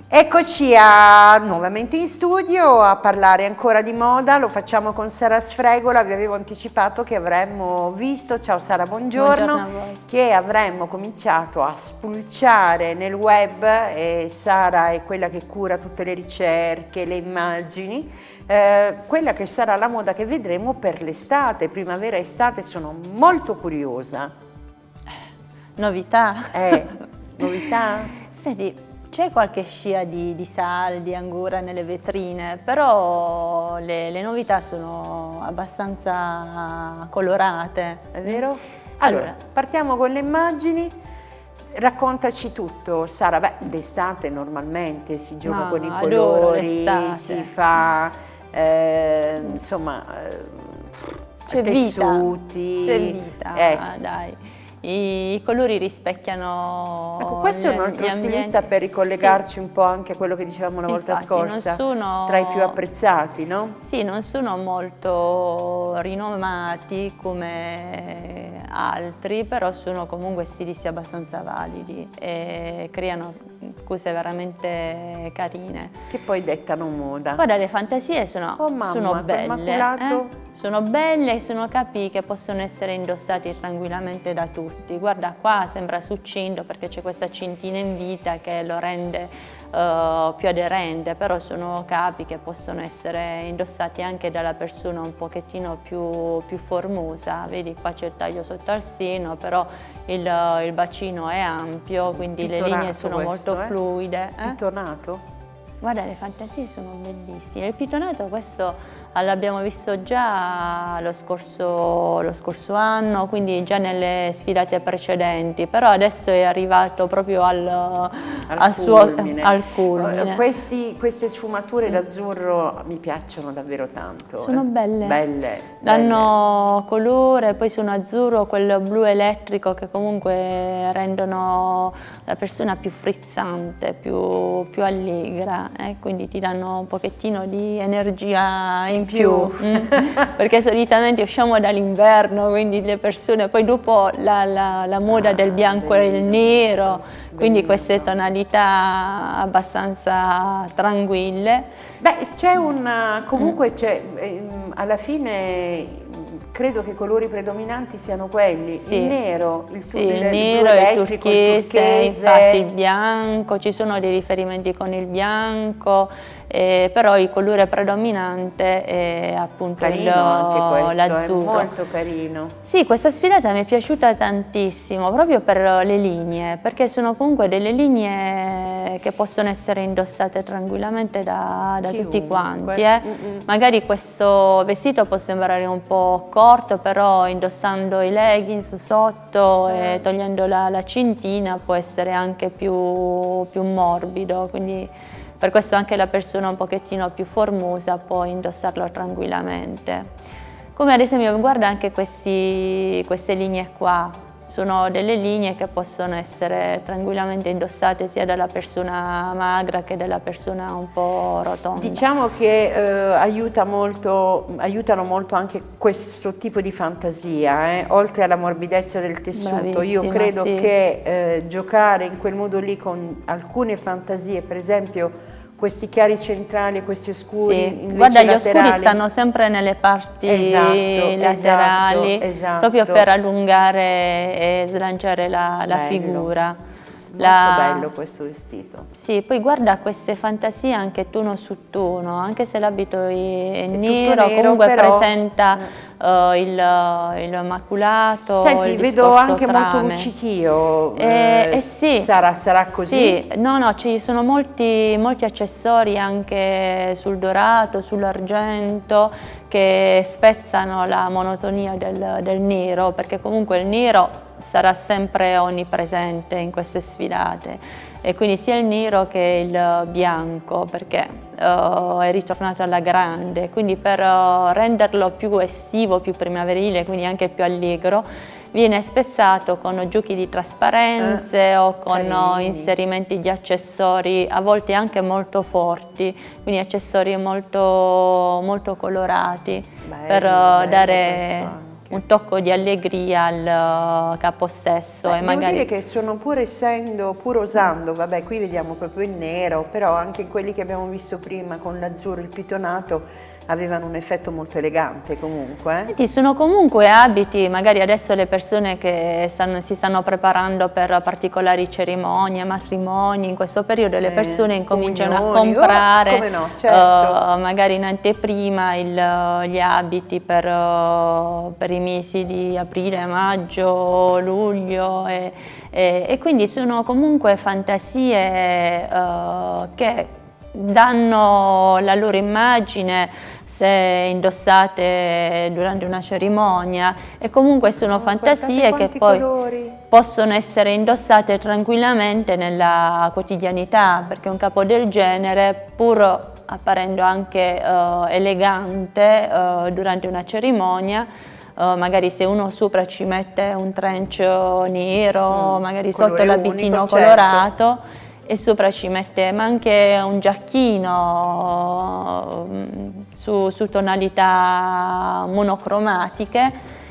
Eccoci nuovamente in studio a parlare ancora di moda, lo facciamo con Sara Sfregola. Vi avevo anticipato che avremmo visto, ciao Sara, buongiorno, Buongiorno a voi. che avremmo cominciato a spulciare nel web, e Sara è quella che cura tutte le ricerche, le immagini, quella che sarà la moda che vedremo per l'estate, primavera-estate. Sono molto curiosa. Novità? Novità? Senti, c'è qualche scia di saldi ancora nelle vetrine, però le novità sono abbastanza colorate. È vero? Allora, partiamo con le immagini. Raccontaci tutto, Sara. Beh, d'estate normalmente si gioca con i colori, si fa, insomma, c'è tessuti. C'è vita, dai. I colori rispecchiano. Ecco, questo è un altro stilista per ricollegarci un po' anche a quello che dicevamo la volta scorsa, tra i più apprezzati, no? Sì, non sono molto rinomati come altri, però sono comunque stilisti abbastanza validi e creano cose veramente carine. Che poi dettano moda. Guarda, le fantasie sono belle. Sono belle, sono capi che possono essere indossati tranquillamente da tutti. Guarda, qua sembra succinto perché c'è questa cintina in vita che lo rende più aderente, però sono capi che possono essere indossati anche dalla persona un pochettino più formosa. Vedi, qua c'è il taglio sotto al seno, però il bacino è ampio, quindi le linee sono molto fluide. Pitonato? Guarda, le fantasie sono bellissime. Il pitonato, questo l'abbiamo visto già lo scorso anno, quindi già nelle sfilate precedenti, però adesso è arrivato proprio al culmine. Queste sfumature d'azzurro mi piacciono davvero tanto. Sono belle. Danno colore, poi sono azzurro, quel blu elettrico che comunque rendono la persona più frizzante, più allegra, quindi ti danno un pochettino di energia in più. Perché solitamente usciamo dall'inverno, quindi le persone, poi dopo la moda del bianco e il nero, quindi queste tonalità abbastanza tranquille. Beh, comunque alla fine credo che i colori predominanti siano quelli, sì. Il nero, il blu elettrico, il turchese, infatti il bianco, ci sono dei riferimenti con il bianco, però il colore predominante è appunto l'azzurro. Molto carino. Sì, questa sfilata mi è piaciuta tantissimo, proprio per le linee, perché sono comunque delle linee che possono essere indossate tranquillamente da tutti quanti. Magari questo vestito può sembrare un po' corto, però indossando i leggings sotto e togliendo la cintina può essere anche più morbido, quindi per questo anche la persona un pochettino più formosa può indossarlo tranquillamente. Come ad esempio, guarda anche queste linee qua, sono delle linee che possono essere tranquillamente indossate sia dalla persona magra che dalla persona un po' rotonda. Diciamo che aiutano molto anche questo tipo di fantasia, oltre alla morbidezza del tessuto. Bravissima, io credo che giocare in quel modo lì con alcune fantasie, per esempio questi chiari centrali e questi oscuri, guarda, gli oscuri stanno sempre nelle parti laterali, proprio per allungare e slanciare la figura. Molto bello questo vestito. Sì, poi guarda queste fantasie anche tono su tono, anche se l'abito è nero, comunque presenta il maculato. Senti, vedo anche molto luccichio. Sì. Sarà così? Sì, no, ci sono molti accessori anche sul dorato, sull'argento, che spezzano la monotonia del nero, perché comunque il nero sarà sempre onnipresente in queste sfilate, e quindi sia il nero che il bianco, perché è ritornato alla grande, quindi per renderlo più estivo, più primaverile, quindi anche più allegro, viene spezzato con giochi di trasparenze o con inserimenti di accessori, a volte anche molto forti, quindi accessori molto colorati, per dare un tocco di allegria al capo stesso. Devo dire che sono pur usando, vabbè, qui vediamo proprio il nero, però anche quelli che abbiamo visto prima con l'azzurro, il pitonato, avevano un effetto molto elegante comunque. Senti, sono comunque abiti, magari adesso le persone che si stanno preparando per particolari cerimonie, matrimoni, in questo periodo le persone incominciano a comprare, come no, certo. magari in anteprima gli abiti per i mesi di aprile, maggio, luglio e quindi sono comunque fantasie che danno la loro immagine se indossate durante una cerimonia e comunque sono fantasie che poi possono essere indossate tranquillamente nella quotidianità, perché un capo del genere, pur apparendo anche elegante durante una cerimonia, magari se uno sopra ci mette un trench nero, magari sotto l'abitino colorato, certo. E sopra ci mette ma anche un giacchino su tonalità monocromatiche,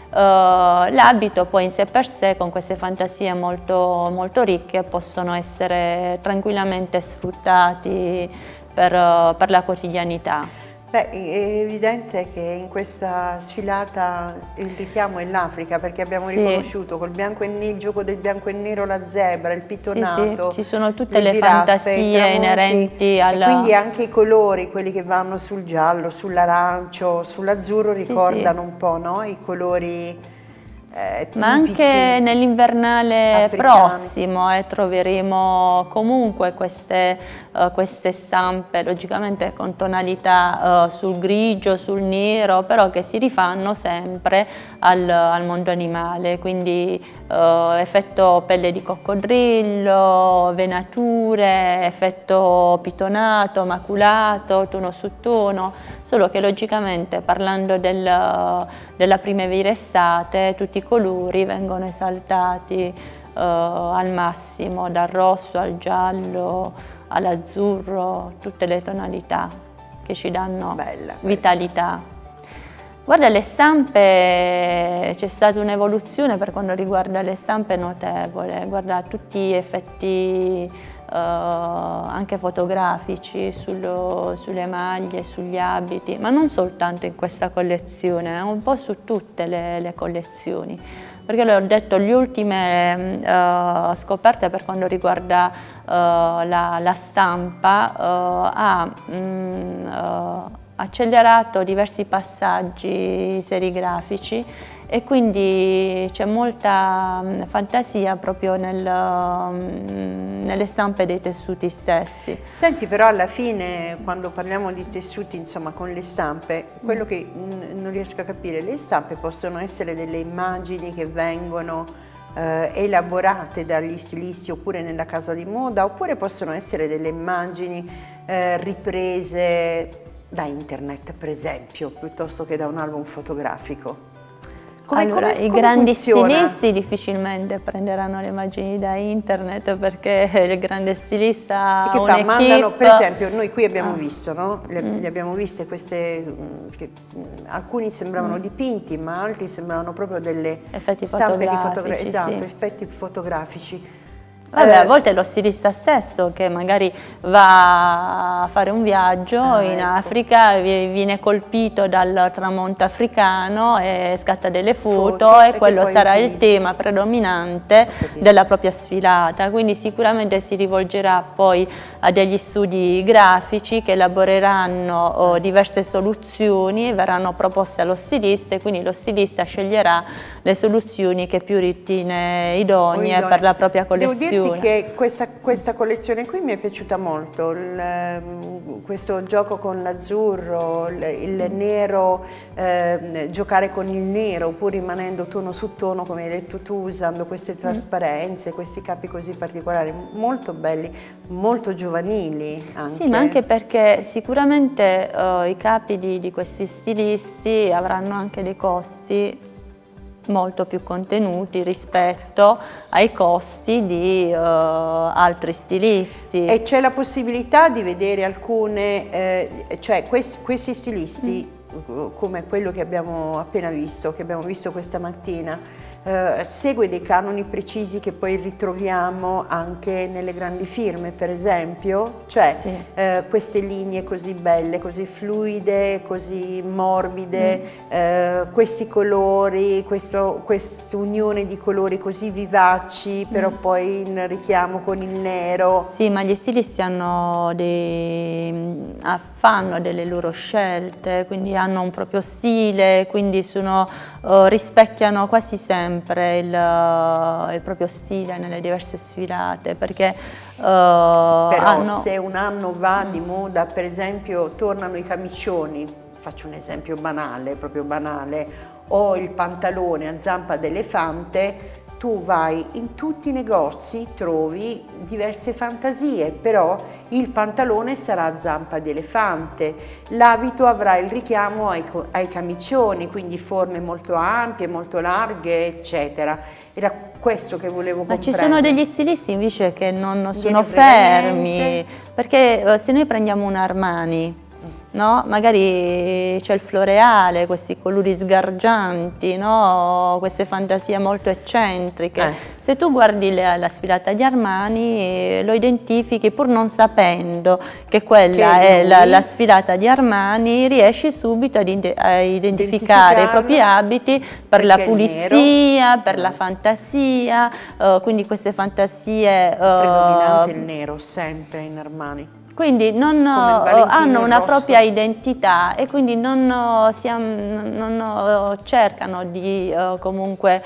l'abito poi in sé per sé con queste fantasie molto, molto ricche possono essere tranquillamente sfruttati per la quotidianità. Beh, è evidente che in questa sfilata il richiamo è l'Africa, perché abbiamo riconosciuto col bianco e il gioco del bianco e nero, la zebra, il pitonato, ci sono tutte le fantasie inerenti alla... E quindi anche i colori, quelli che vanno sul giallo, sull'arancio, sull'azzurro, ricordano un po', no? I colori ma anche nell'invernale prossimo troveremo comunque queste stampe, logicamente con tonalità sul grigio, sul nero, però che si rifanno sempre al mondo animale, quindi effetto pelle di coccodrillo, venature, effetto pitonato, maculato, tono su tono, solo che logicamente parlando della primavera estate tutti i colori vengono esaltati al massimo, dal rosso al giallo all'azzurro, tutte le tonalità che ci danno vitalità. Guarda, le stampe, c'è stata un'evoluzione per quanto riguarda le stampe notevole, guarda tutti gli effetti anche fotografici sulle maglie, sugli abiti, ma non soltanto in questa collezione, un po' su tutte le collezioni, perché le ho detto, le ultime scoperte per quanto riguarda la stampa ha accelerato diversi passaggi serigrafici e quindi c'è molta fantasia proprio nelle stampe dei tessuti stessi. Senti, però alla fine quando parliamo di tessuti, insomma, con le stampe, quello che non riesco a capire, le stampe possono essere delle immagini che vengono elaborate dagli stilisti oppure nella casa di moda, oppure possono essere delle immagini riprese da internet, per esempio, piuttosto che da un album fotografico. Allora, i grandi stilisti difficilmente prenderanno le immagini da internet, perché il grande stilista ha un'equipe. Mandano, per esempio, noi qui abbiamo visto, no? Le abbiamo viste queste, che alcuni sembravano dipinti, ma altri sembravano proprio delle effetti stampe fotografici, esatto, effetti fotografici. Vabbè, a volte è lo stilista stesso che magari va a fare un viaggio in Africa, viene colpito dal tramonto africano e scatta delle foto e quello sarà il tema predominante della propria sfilata, quindi sicuramente si rivolgerà poi a degli studi grafici che elaboreranno diverse soluzioni e verranno proposte allo stilista, e quindi lo stilista sceglierà le soluzioni che più ritiene idonee per la propria collezione. Devo dirti che questa collezione qui mi è piaciuta molto, questo gioco con l'azzurro, il nero, giocare con il nero pur rimanendo tono su tono, come hai detto tu, usando queste trasparenze, questi capi così particolari, molto belli, molto giovanili anche. Sì, ma anche perché sicuramente i capi di questi stilisti avranno anche dei costi molto più contenuti rispetto ai costi di altri stilisti. E c'è la possibilità di vedere alcune, cioè questi stilisti come quello che abbiamo appena visto, che abbiamo visto questa mattina, segue dei canoni precisi che poi ritroviamo anche nelle grandi firme, per esempio, cioè Sì. Queste linee così belle, così fluide, così morbide, questi colori, questa unione di colori così vivaci, però poi in richiamo con il nero. Sì, ma gli stilisti fanno delle loro scelte, quindi hanno un proprio stile, quindi rispecchiano quasi sempre il proprio stile nelle diverse sfilate, perché però se un anno va di moda, per esempio tornano i camicioni, faccio un esempio banale, proprio banale, o il pantalone a zampa d'elefante, tu vai in tutti i negozi, trovi diverse fantasie, però il pantalone sarà a zampa di elefante, l'abito avrà il richiamo ai camicioni, quindi forme molto ampie, molto larghe, eccetera. Era questo che volevo comprendere. Ma ci sono degli stilisti invece che non sono fermi, perché se noi prendiamo un Armani, no? Magari c'è il floreale, questi colori sgargianti, no? Queste fantasie molto eccentriche. Se tu guardi la sfilata di Armani lo identifichi, pur non sapendo che quella è la sfilata di Armani, riesci subito a identificare i propri abiti per la pulizia, per la fantasia, quindi queste fantazie... Predominante il nero sempre in Armani. Quindi hanno una propria identità e quindi non cercano di comunque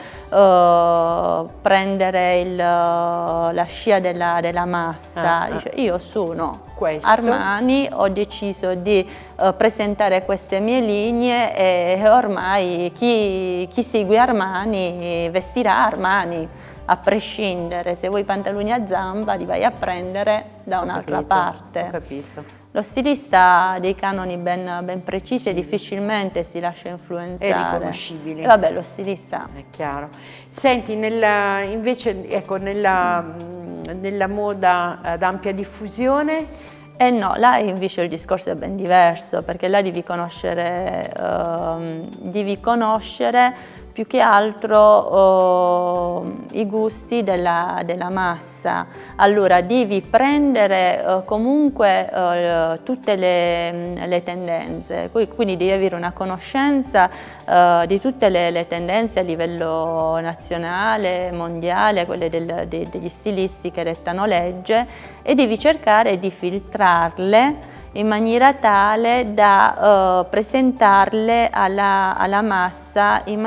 prendere la scia della massa. Dice, io sono Armani, ho deciso di presentare queste mie linee e ormai chi segue Armani vestirà Armani. A prescindere, se vuoi pantaloni a zampa li vai a prendere da un'altra parte. Ho capito. Lo stilista ha dei canoni ben precisi e difficilmente si lascia influenzare. È riconoscibile. E vabbè, lo stilista... È chiaro. Senti, invece, ecco, nella moda ad ampia diffusione... No, là invece il discorso è ben diverso, perché là devi conoscere più che altro i gusti della massa. Allora devi prendere comunque tutte le tendenze, quindi devi avere una conoscenza di tutte le tendenze a livello nazionale, mondiale, quelle degli stilisti che dettano legge, e devi cercare di filtrarle in maniera tale da presentarle alla massa in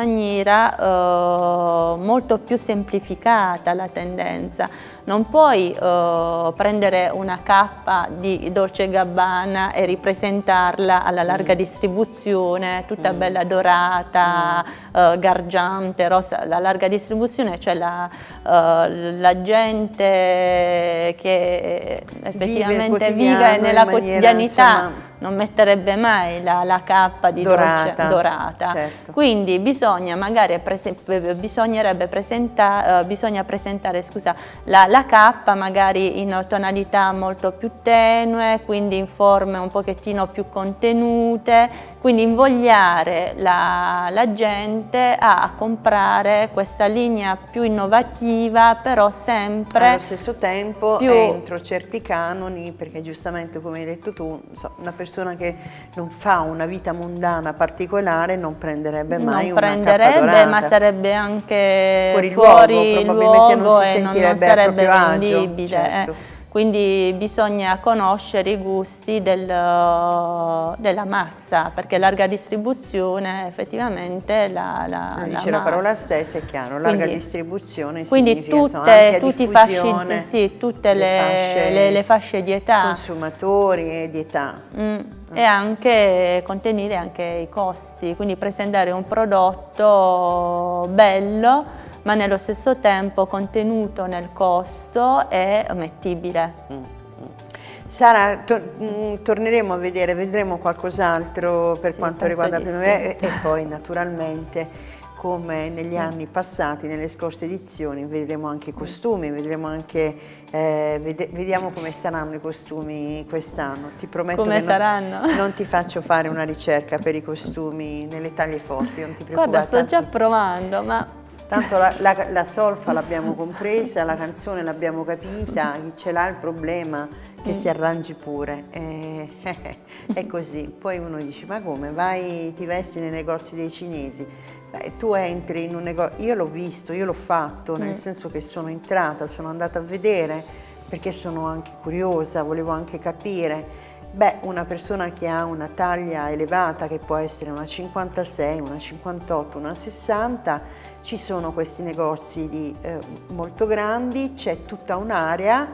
maniera molto più semplificata la tendenza. Non puoi prendere una cappa di Dolce & Gabbana e ripresentarla alla larga distribuzione, tutta bella dorata, gargiante, rosa. La larga distribuzione, cioè la gente che effettivamente vive nella quotidianità, non metterebbe mai la cappa di dorata. Certo. Quindi bisogna magari bisogna presentare la cappa magari in tonalità molto più tenue, quindi in forme un pochettino più contenute, quindi invogliare la gente a comprare questa linea più innovativa, però sempre allo stesso tempo entro certi canoni, perché giustamente come hai detto tu, una persona che non fa una vita mondana particolare non prenderebbe mai una cappa dorata. Ma sarebbe anche fuori luogo non si e sentirebbe non sarebbe a proprio vendibile. Certo. Quindi bisogna conoscere i gusti della massa, perché larga distribuzione effettivamente dice la parola stessa, è chiaro, larga distribuzione quindi significa tutte le fasce di età, consumatori e di età. E anche contenere anche i costi, quindi presentare un prodotto bello ma nello stesso tempo contenuto nel costo e mettibile. Sara, torneremo a vedremo qualcos'altro per quanto riguarda la primavera e poi naturalmente come negli anni passati, nelle scorse edizioni, vedremo anche i costumi, vedremo anche, vediamo come saranno i costumi quest'anno. Ti prometto come che non ti faccio fare una ricerca per i costumi nelle taglie forti, non ti preoccupare. Guarda, sto già provando, ma... Tanto la solfa l'abbiamo compresa, la canzone l'abbiamo capita, chi ce l'ha il problema che si arrangi pure, è così. Poi uno dice, ma come, vai, ti vesti nei negozi dei cinesi? Tu entri in un negozio, io l'ho visto, io l'ho fatto, nel senso che sono entrata, sono andata a vedere, perché sono anche curiosa, volevo anche capire. Beh, una persona che ha una taglia elevata, che può essere una 56, una 58, una 60, ci sono questi negozi molto grandi, c'è tutta un'area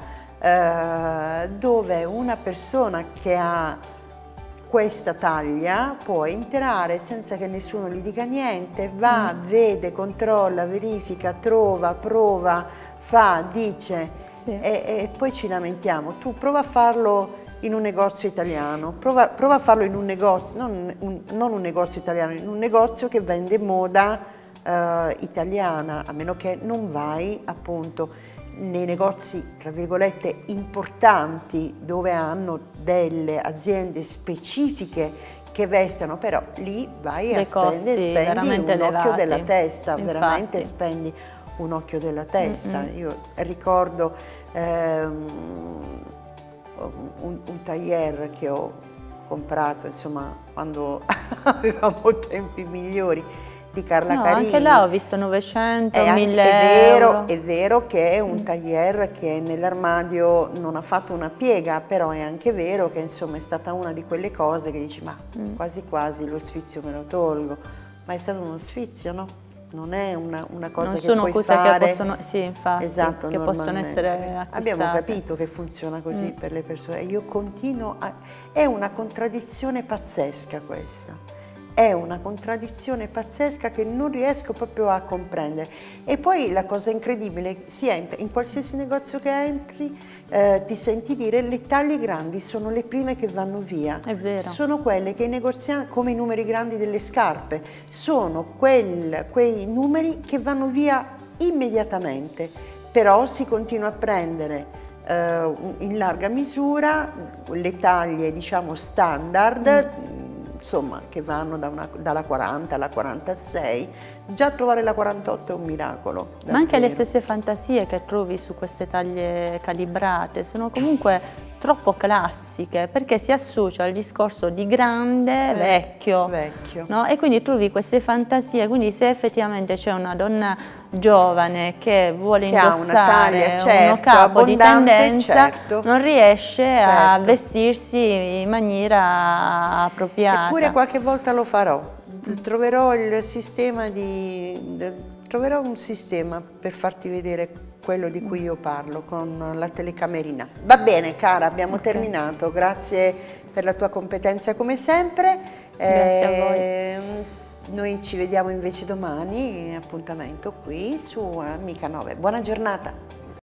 dove una persona che ha questa taglia può entrare senza che nessuno gli dica niente, va, vede, controlla, verifica, trova, prova, fa, dice, e poi ci lamentiamo. Tu prova a farlo in un negozio italiano, prova a farlo in un negozio, non un negozio italiano, in un negozio che vende moda italiana, a meno che non vai appunto nei negozi tra virgolette importanti dove hanno delle aziende specifiche che vestono, però lì vai a spendi un occhio della testa, veramente spendi un occhio della testa. Io ricordo un tailleur che ho comprato, insomma, quando avevamo tempi migliori, di Carla Carini. Anche là ho visto 900, 1000 euro. È vero che è un tailleur che nell'armadio non ha fatto una piega, però è anche vero che insomma è stata una di quelle cose che dici, ma quasi quasi lo sfizio me lo tolgo, ma è stato uno sfizio, no? Non è una cosa che puoi fare. Che possono, sì, infatti, esatto, che possono essere acquistate. Abbiamo capito che funziona così per le persone. Io continuo è una contraddizione pazzesca questa. È una contraddizione pazzesca che non riesco proprio a comprendere. E poi la cosa incredibile, in qualsiasi negozio che entri ti senti dire le taglie grandi sono le prime che vanno via. È vero. Sono quelle che i negozianti, come i numeri grandi delle scarpe, sono quei numeri che vanno via immediatamente. Però si continua a prendere in larga misura le taglie, diciamo, standard, insomma, che vanno dalla 40 alla 46, già trovare la 48 è un miracolo. Davvero. Ma anche le stesse fantasie che trovi su queste taglie calibrate sono comunque troppo classiche, perché si associa al discorso di grande, vecchio. No? E quindi trovi queste fantasie, quindi se effettivamente c'è una donna giovane che vuole indossare uno capo di tendenza, non riesce a vestirsi in maniera appropriata. Eppure qualche volta lo farò, troverò un sistema per farti vedere quello di cui io parlo con la telecamerina. Va bene cara, abbiamo terminato, grazie per la tua competenza come sempre. Grazie a voi. Noi ci vediamo invece domani, appuntamento qui su Amica 9. Buona giornata.